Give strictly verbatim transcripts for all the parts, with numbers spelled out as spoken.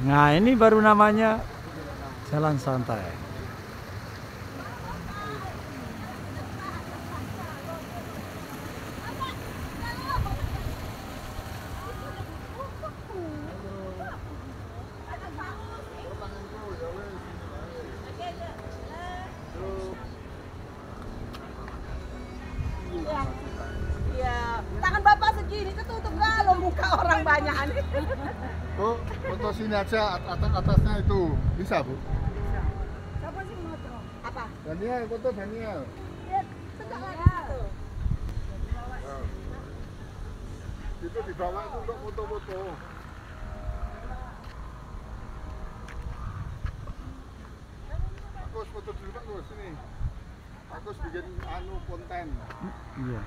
Nah, ini baru namanya jalan santai. Iya, tangan Bapak segini ketutup kalau muka orang banyak nih. Oh, foto sini aja atas atasnya itu bisa bu? Bisa. Siapa sih foto? Apa? Daniel, foto Daniel. Ya, tegak lagi itu. Oh. Itu di bawah itu untuk foto-foto. Bagus foto dulu bagus sini. Bagus bikin anu konten. Iya.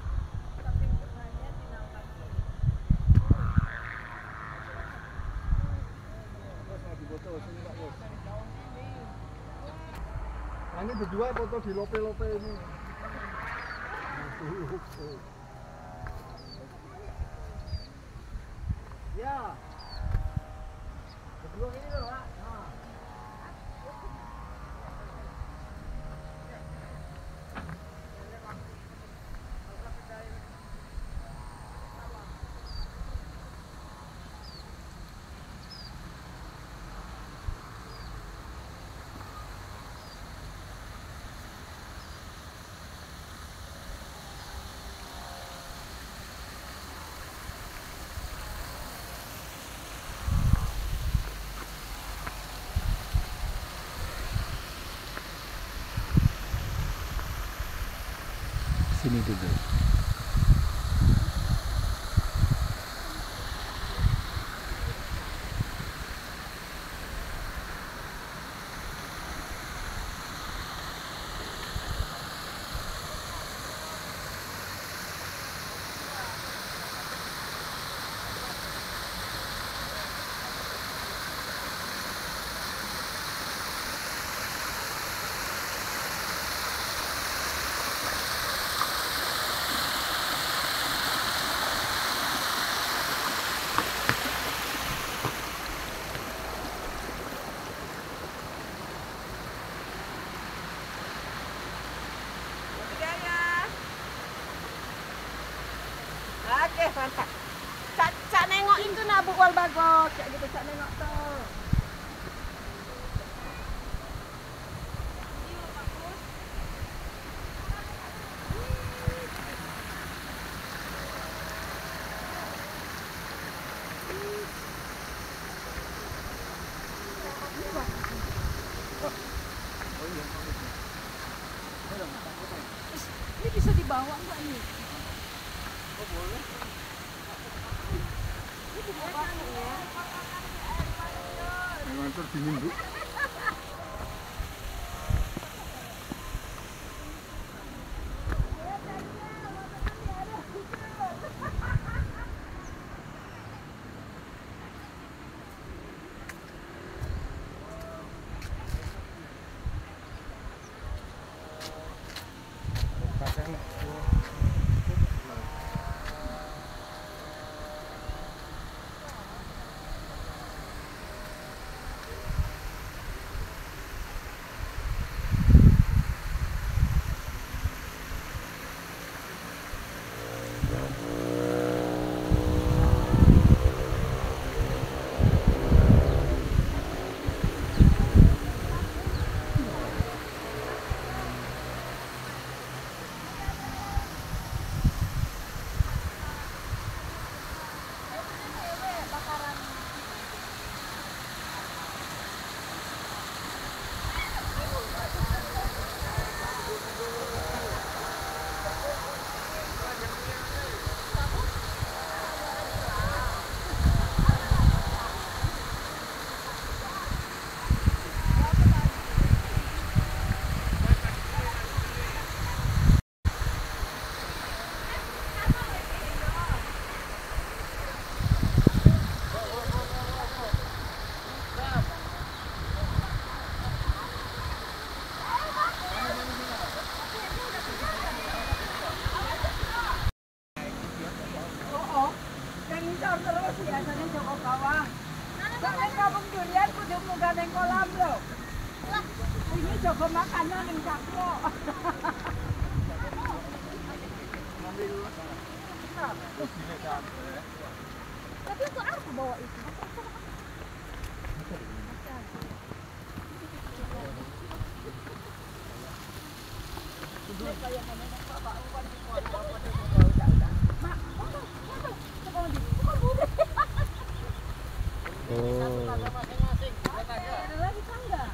Foto sini bagus. Nah, ini berdua foto di lope-lope ini. Ya. Berdua ini loh, Pak. Nah. Sini dulu. Oke, mantap. Cak, cak nengok itu nak bukwal bagus, kayak gitu cak nengok tuh. Ini bisa dibawa enggak nih? Oh boleh. Ini dibawa ya. Memang dingin bu. Terus biasanya Joko bawah. Nek kampung durian kudu munggah ning kolam lho. Ini coba makanan ning caklo. Tapi untuk apa bawa itu? Oh. Ada lagi tangga.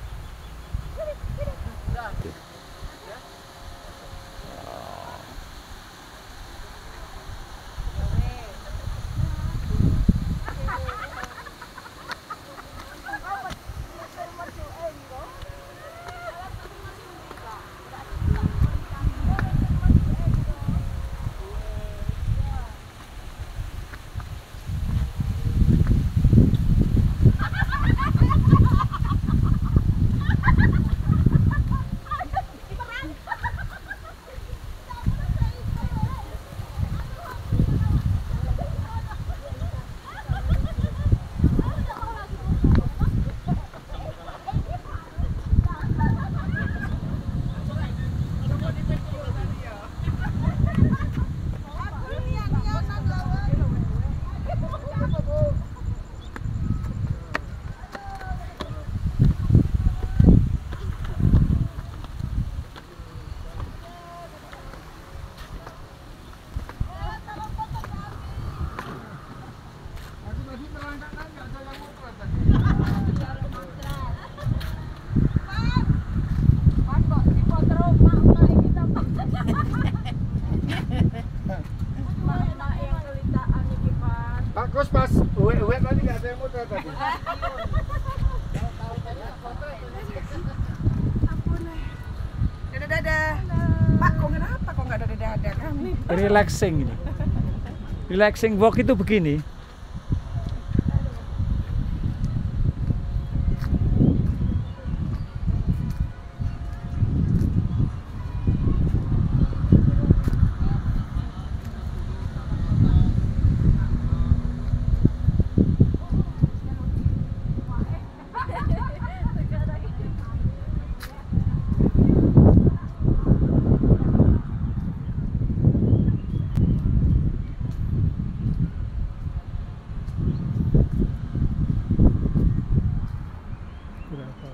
Pak Kos pas uwe-uwe tadi nggak ada yang muter tadi. Dadah-dadah. Pak, kok kenapa kok nggak ada dadah-dadah kami? Relaxing ini. Relaxing walk itu begini. Berapa?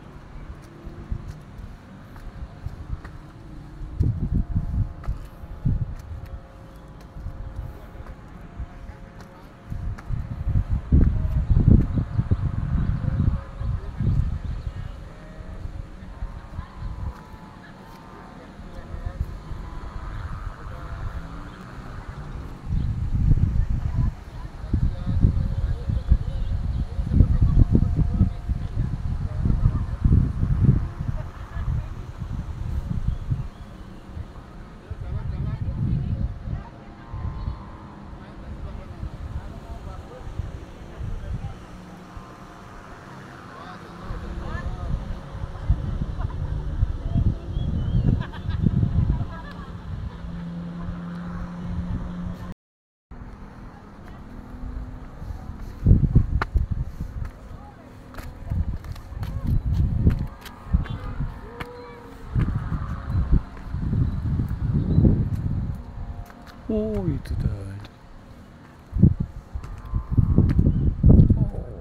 Oh, itu tadi. Oh.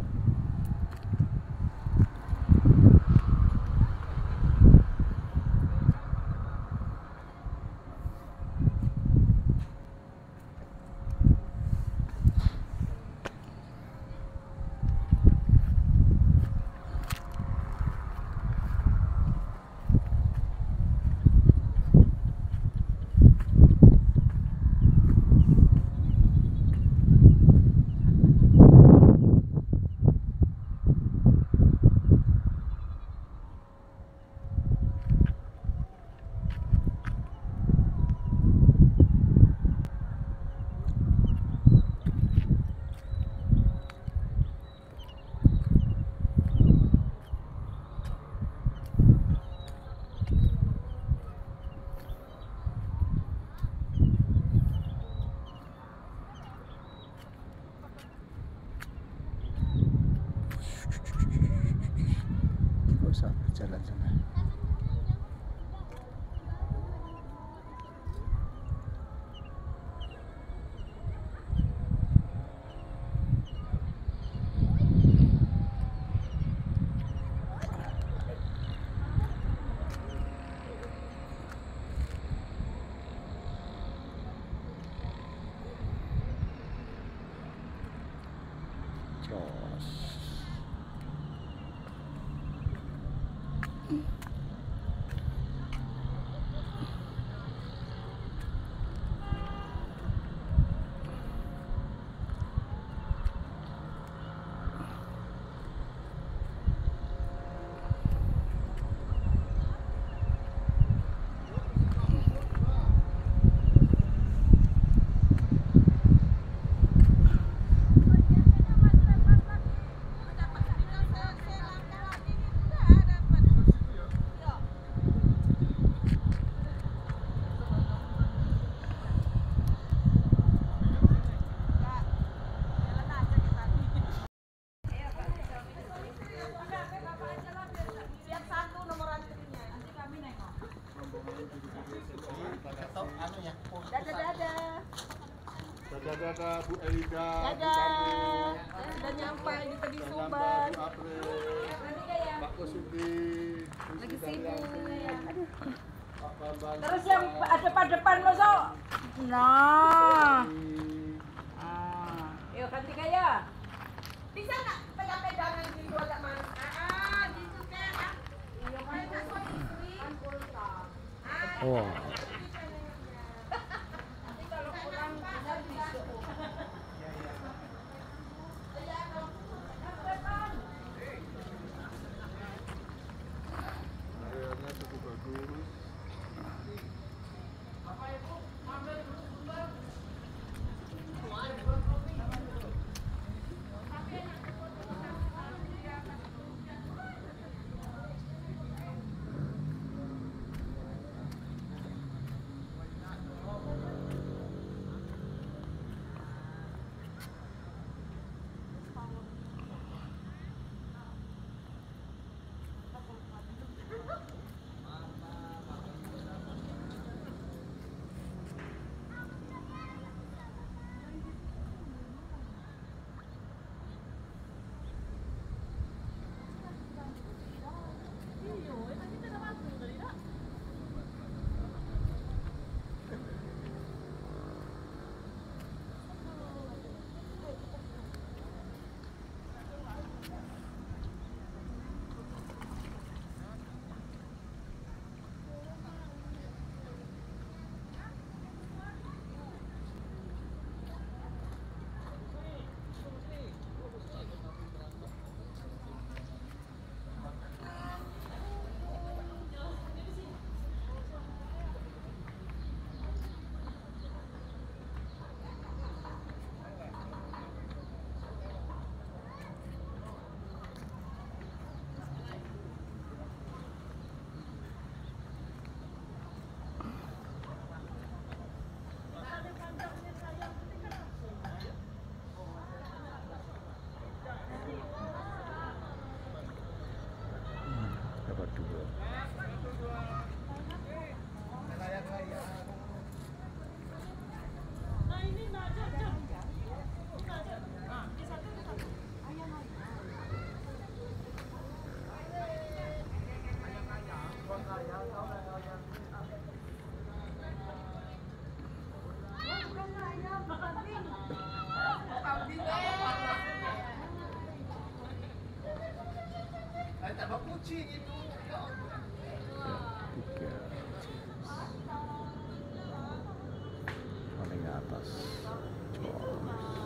dadah Bu Elida, Bu Dadah. Karno, Saya sudah nyampe di tadi sudah Subang. nyampe Bu April, Pak Kusudi, Lagi sibuk. Pak Bambang. Terus yang depan-depan lo so. Nah. Ah. Yuk ganti gaya. Bisa nggak pegang-pegangan gitu agak manis? Ah, gitu kan. Iya, kayak nggak suka istri. Wah. Nanti kalau pulang bisa besok. Airnya cukup bagus. Dapat dua. Tiga. Paling atas. Cos.